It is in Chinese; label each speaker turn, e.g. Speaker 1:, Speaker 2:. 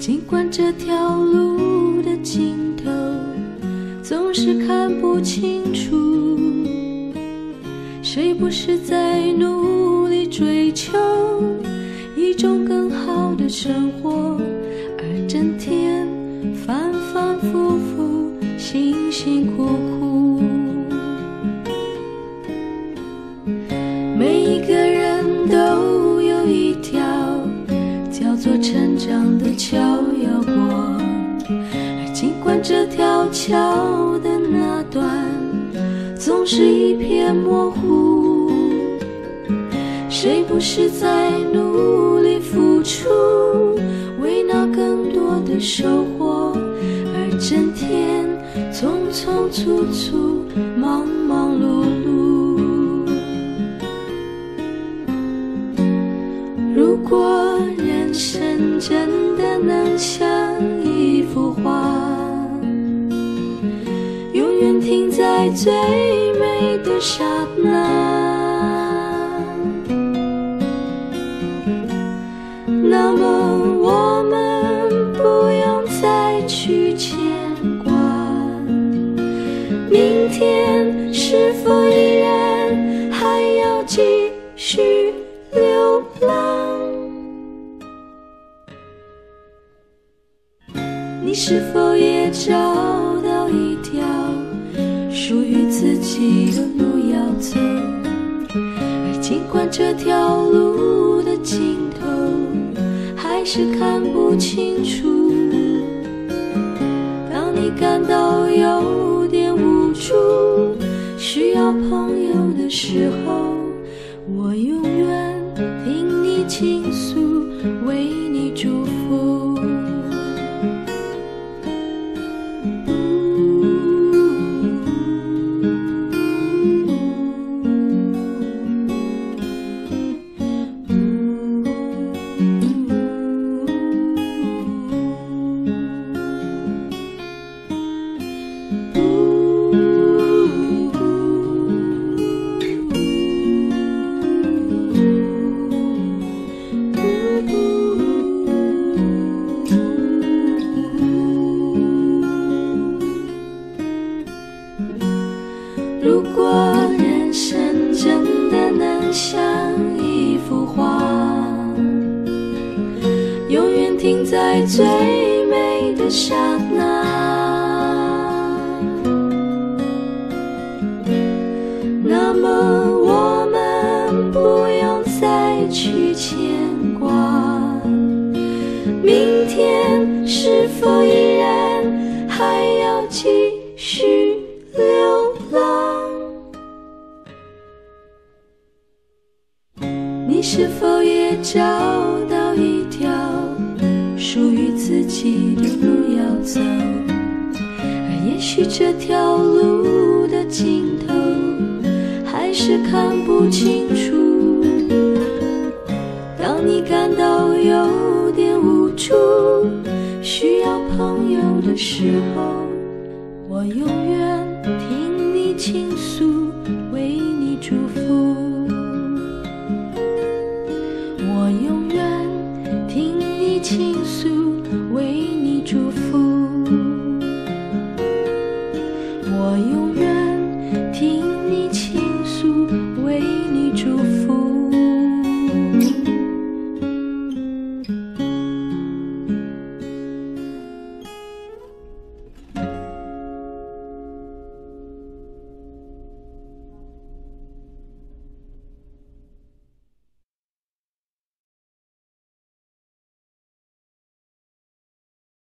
Speaker 1: 尽管这条路的尽头总是看不清楚，谁不是在努力追求一种更好的生活，而整天反反复复辛辛苦苦。每一个人都有一条叫做成长的桥要过，而尽管这条桥的那段总是一片模糊，谁不是在努力付出，为那更多的收获，而整天匆匆促促，忙忙碌碌。如果人生真的能像一幅画，永远停在最美的刹那，那么我们不用再去牵挂，明天是否依然还要继续流浪？你是否也找到一条属于自己的路要走？而尽管这条路的尽头还是看不清楚，当你感到有点无助，需要朋友的时候，我永远听你倾诉，为你祝福。如果人生真的能像一幅画，永远停在最美的刹那，那么我们不用再去牵挂，明天是否依然还要继续流浪？你是否也找到一条属于自己的路要走？而也许这条路的尽头还是看不清楚，当你感到有点无助，需要朋友的时候，我永远听你倾诉，为你祝福。我永远听你倾诉，